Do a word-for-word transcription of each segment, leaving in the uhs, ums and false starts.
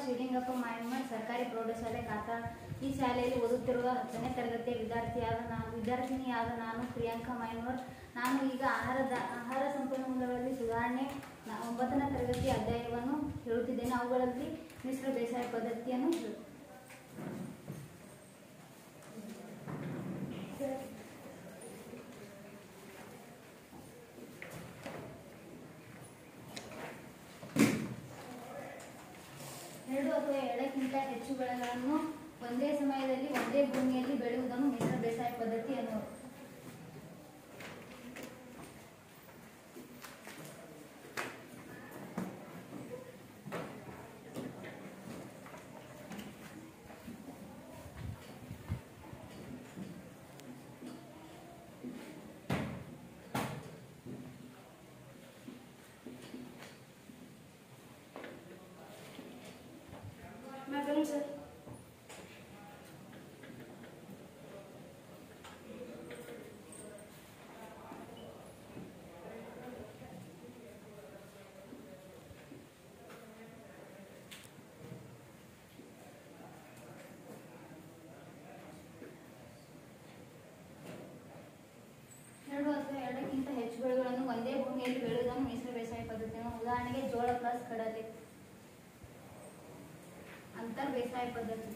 ಶಿವಲಿಂಗಪ್ಪ ಮಾಯಮ್ಮಡ್ ಸರ್ಕಾರಿ ಪ್ರೌಢಶಾಲೆ ಕಾತಾಳ. ಈ ಶಾಲೆಯಲ್ಲಿ ಓದುತ್ತಿರುವ ಹತ್ತನೇ ತರಗತಿಯ ವಿದ್ಯಾರ್ಥಿಯಾದ ನಾನು ವಿದ್ಯಾರ್ಥಿನಿಯಾದ ನಾನು ಪ್ರಿಯಾಂಕಾ ಮಾಯಮ್ಮಡ್. ನಾನು ಈಗ ಆಹಾರದ ಆಹಾರ ಸಂಪನ್ಮೂಲಗಳಲ್ಲಿ ಸುಧಾರಣೆ ಒಂಬತ್ತನೇ ತರಗತಿಯ ಅಧ್ಯಾಯವನ್ನು ಹೇಳುತ್ತಿದ್ದೇನೆ. ಅವುಗಳಲ್ಲಿ ಮಿಶ್ರ ಬೇಸಾಯ ಪದ್ಧತಿಯನ್ನು ಹೇಳು. ಎರಡು ಅಥವಾ ಎರಡಕ್ಕಿಂತ ಹೆಚ್ಚು ಬೆಳೆಗಳನ್ನು ಒಂದೇ ಸಮಯದಲ್ಲಿ ಒಂದೇ ಭೂಮಿಯಲ್ಲಿ ಬೆಳೆಯುವುದನ್ನು ಮಿಶ್ರ ಬೇಸಾಯ ಪದ್ಧತಿ ಎನ್ನುವರು. ಸರ್ ಎರಡು ಅಥವಾ ಎರಡಕ್ಕಿಂತ ಹೆಚ್ಚು ಬೆಳೆಗಳನ್ನು ಒಂದೇ ಭೂಮಿಯಲ್ಲಿ ಬೆಳೆಯುವುದನ್ನು ಮಿಶ್ರ ಬೇಸಾಯ ಪದ್ಧತಿ. ಉದಾಹರಣೆಗೆ ಜೋಳ ಪ್ಲಸ್ ಕಡಲೆ ಅಂತರ್ ಬೇಸಾಯ ಪದ್ಧತಿ.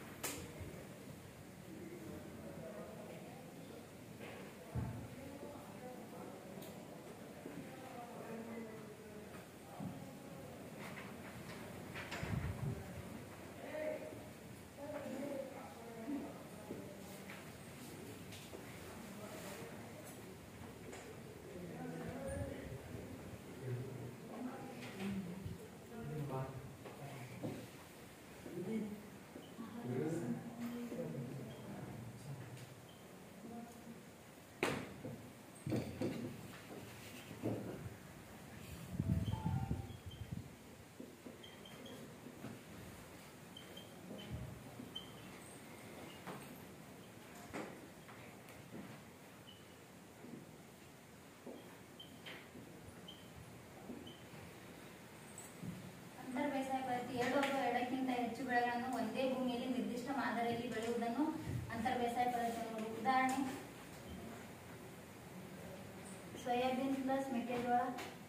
ಬೇಸಾಯ ಪದ್ಧತಿ ಎರಡು ಅಥವಾ ಎರಡಕ್ಕಿಂತ ಹೆಚ್ಚು ಬೆಳೆಗಳನ್ನು ಒಂದೇ ಭೂಮಿಯಲ್ಲಿ ನಿರ್ದಿಷ್ಟ ಮಾದರಿಯಲ್ಲಿ ಬೆಳೆಯುವುದನ್ನು ಅಂತರ್ ಬೇಸಾಯ ಪದ್ಧತಿ ಎನ್ನುವುದು. ಉದಾಹರಣೆ ಸೋಯಾಬೀನ್ ಪ್ಲಸ್ ಮೆಕ್ಕೆಜೋಳ,